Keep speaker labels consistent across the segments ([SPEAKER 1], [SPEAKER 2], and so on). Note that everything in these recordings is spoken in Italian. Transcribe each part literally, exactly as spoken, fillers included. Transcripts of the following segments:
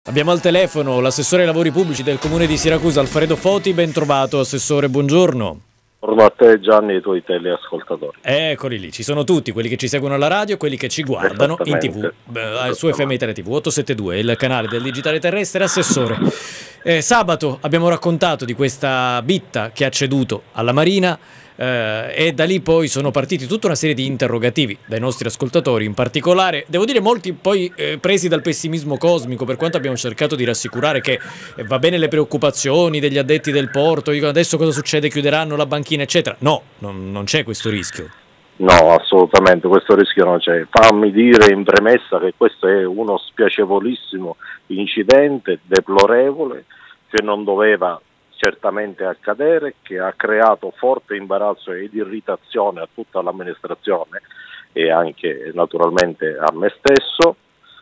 [SPEAKER 1] Abbiamo al telefono l'assessore ai lavori pubblici del comune di Siracusa, Alfredo Foti. Ben trovato, assessore, buongiorno.
[SPEAKER 2] Buongiorno a te, Gianni, e ai tuoi teleascoltatori.
[SPEAKER 1] Eccoli lì, ci sono tutti, quelli che ci seguono alla radio, quelli che ci guardano in tivù, eh, su F M I Tele T V, ottocentosettantadue, il canale del digitale terrestre. Assessore, eh, sabato abbiamo raccontato di questa bitta che ha ceduto alla Marina, eh, e da lì poi sono partiti tutta una serie di interrogativi dai nostri ascoltatori, in particolare, devo dire molti poi eh, presi dal pessimismo cosmico, per quanto abbiamo cercato di rassicurare che eh, va bene le preoccupazioni degli addetti del porto, dicono adesso cosa succede, chiuderanno la banchina eccetera. No, non, non c'è questo rischio.
[SPEAKER 2] No, assolutamente, questo rischio non c'è. Fammi dire in premessa che questo è uno spiacevolissimo incidente, deplorevole, che non doveva certamente accadere, che ha creato forte imbarazzo ed irritazione a tutta l'amministrazione e anche naturalmente a me stesso.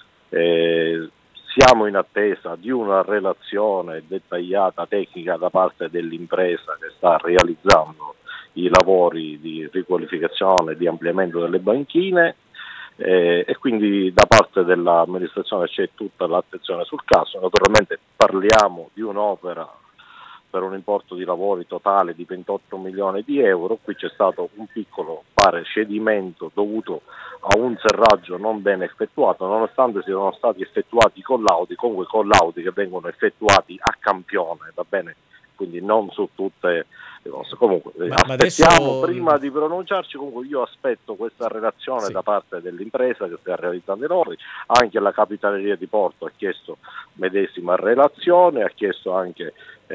[SPEAKER 2] Eh, siamo in attesa di una relazione dettagliata tecnica da parte dell'impresa che sta realizzando i lavori di riqualificazione e di ampliamento delle banchine, eh, e quindi da parte dell'amministrazione c'è tutta l'attenzione sul caso. Naturalmente parliamo di un'opera per un importo di lavori totale di ventotto milioni di euro. Qui c'è stato un piccolo pare cedimento dovuto a un serraggio non ben effettuato, nonostante siano stati effettuati collaudi, comunque collaudi che vengono effettuati a campione, va bene? Quindi non su tutte le cose. Comunque ma, aspettiamo ma adesso... prima di pronunciarci. Comunque io aspetto questa relazione sì. da parte dell'impresa che sta realizzando i lavori. Anche la Capitaneria di Porto ha chiesto medesima relazione, ha chiesto anche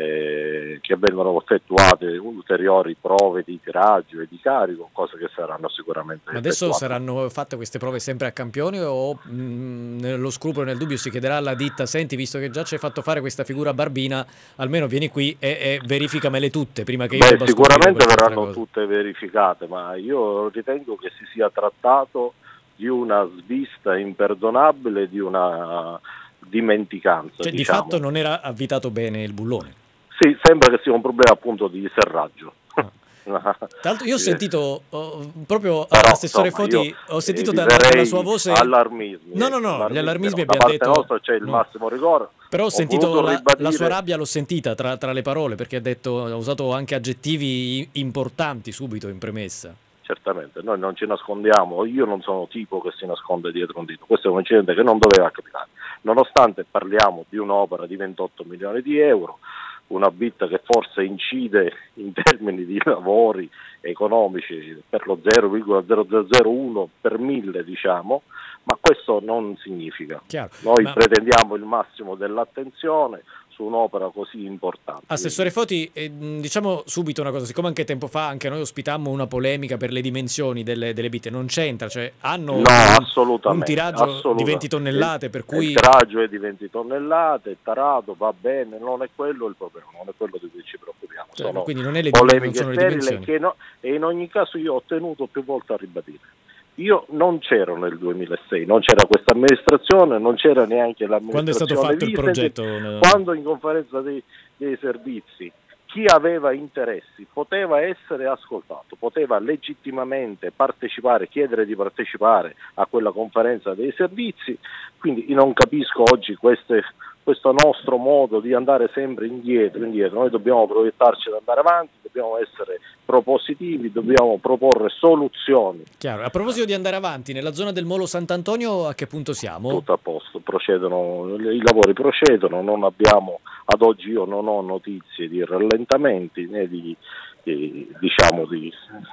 [SPEAKER 2] eh, che vengano effettuate ulteriori prove di tiraggio e di carico, cose che saranno sicuramente
[SPEAKER 1] ma adesso
[SPEAKER 2] effettuate.
[SPEAKER 1] Saranno fatte queste prove sempre a campione o mh, nello scrupolo e nel dubbio si chiederà alla ditta: senti, visto che già ci hai fatto fare questa figura barbina, almeno vieni qui e, e verificamele tutte prima che io
[SPEAKER 2] Beh, sicuramente verranno tutte verificate, ma io ritengo che si sia trattato di una svista imperdonabile, di una dimenticanza.
[SPEAKER 1] Cioè,
[SPEAKER 2] diciamo.
[SPEAKER 1] Di fatto non era avvitato bene il bullone.
[SPEAKER 2] Sì, sembra che sia un problema appunto di serraggio.
[SPEAKER 1] Ah. Tra l'altro io ho sentito oh, proprio
[SPEAKER 2] Però,
[SPEAKER 1] assessore
[SPEAKER 2] insomma,
[SPEAKER 1] Foti, ho sentito
[SPEAKER 2] dalla,
[SPEAKER 1] dalla sua voce
[SPEAKER 2] allarmismi.
[SPEAKER 1] No, no, no,
[SPEAKER 2] allarmismi,
[SPEAKER 1] gli allarmismi
[SPEAKER 2] no,
[SPEAKER 1] abbiamo
[SPEAKER 2] da
[SPEAKER 1] detto
[SPEAKER 2] parte nostra c'è il
[SPEAKER 1] no.
[SPEAKER 2] massimo rigore.
[SPEAKER 1] Però ho, ho sentito la,
[SPEAKER 2] ribadire...
[SPEAKER 1] la sua rabbia, l'ho sentita tra, tra le parole, perché ha detto, ha usato anche aggettivi importanti subito in premessa.
[SPEAKER 2] Certamente, noi non ci nascondiamo, io non sono tipo che si nasconde dietro un dito, questo è un incidente che non doveva capitare, nonostante parliamo di un'opera di ventotto milioni di euro, una bitta che forse incide in termini di lavori economici per lo zero virgola zero zero zero uno per mille, diciamo, ma questo non significa.
[SPEAKER 1] Chiaro,
[SPEAKER 2] noi
[SPEAKER 1] ma...
[SPEAKER 2] pretendiamo il massimo dell'attenzione su un'opera così importante.
[SPEAKER 1] Assessore Foti, eh, diciamo subito una cosa, siccome anche tempo fa anche noi ospitammo una polemica per le dimensioni delle, delle bitte, non c'entra, cioè hanno
[SPEAKER 2] no,
[SPEAKER 1] un, un tiraggio
[SPEAKER 2] assolutamente.
[SPEAKER 1] di venti tonnellate,
[SPEAKER 2] il,
[SPEAKER 1] per cui...
[SPEAKER 2] Il tiraggio è di venti tonnellate, è tarato, va bene, non è quello il problema, non è quello di cui ci preoccupiamo.
[SPEAKER 1] Cioè,
[SPEAKER 2] sono
[SPEAKER 1] quindi non è le
[SPEAKER 2] polemiche
[SPEAKER 1] sono le
[SPEAKER 2] sterili che no, e in ogni caso io ho tenuto più volte a ribadire. Io non c'ero nel duemilasei, non c'era questa amministrazione, non c'era neanche l'amministrazione.
[SPEAKER 1] Quando è stato fatto il progetto?
[SPEAKER 2] Quando in conferenza dei, dei servizi chi aveva interessi poteva essere ascoltato, poteva legittimamente partecipare, chiedere di partecipare a quella conferenza dei servizi, quindi io non capisco oggi queste, questo nostro modo di andare sempre indietro, indietro. Noi dobbiamo proiettarci ad andare avanti, dobbiamo essere propositivi, dobbiamo proporre soluzioni.
[SPEAKER 1] Chiaro. A proposito di andare avanti, nella zona del Molo Sant'Antonio a che punto siamo?
[SPEAKER 2] Tutto a posto, procedono, i lavori procedono, non abbiamo, ad oggi io non ho notizie di rallentamenti né di, di, diciamo, di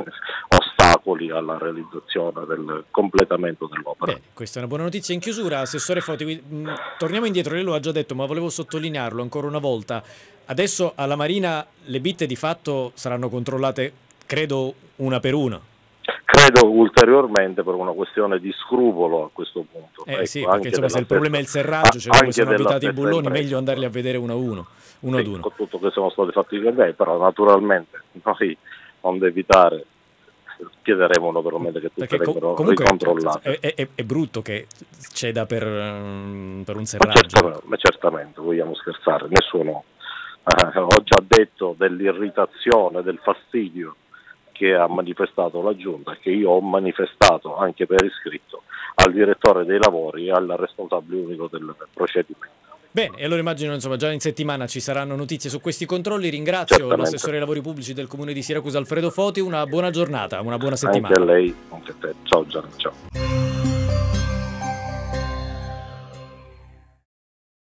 [SPEAKER 2] ostacoli alla realizzazione del completamento dell'opera.
[SPEAKER 1] Bene, questa è una buona notizia. In chiusura, assessore Foti, mh, torniamo indietro, lei lo ha già detto, ma volevo sottolinearlo ancora una volta. Adesso alla Marina le bitte di fatto saranno controllate, credo, una per una.
[SPEAKER 2] Credo ulteriormente per una questione di scrupolo a questo punto.
[SPEAKER 1] Eh
[SPEAKER 2] ecco,
[SPEAKER 1] sì, perché insomma se il problema è il serraggio, cioè come sono abitati i bulloni, impresa. Meglio andarli a vedere uno a uno, uno
[SPEAKER 2] sì,
[SPEAKER 1] ad uno.
[SPEAKER 2] Con tutto che sono stati fatti i lei, però naturalmente noi, onde evitare, chiederemo naturalmente che tutte
[SPEAKER 1] perché
[SPEAKER 2] vengano
[SPEAKER 1] com-
[SPEAKER 2] ricontrollate.
[SPEAKER 1] È, è, è brutto che ceda per, um, per un serraggio.
[SPEAKER 2] Ma certamente, ma certamente, vogliamo scherzare, nessuno eh, ho già detto dell'irritazione, del fastidio che ha manifestato la Giunta, che io ho manifestato anche per iscritto al direttore dei lavori e al responsabile unico del procedimento.
[SPEAKER 1] Bene, e allora immagino insomma già in settimana ci saranno notizie su questi controlli. Ringrazio
[SPEAKER 2] Certamente.
[SPEAKER 1] l'assessore ai lavori pubblici del comune di Siracusa Alfredo Foti, una buona giornata, una buona settimana.
[SPEAKER 2] Anche a lei, anche a te. Ciao Gianni, ciao.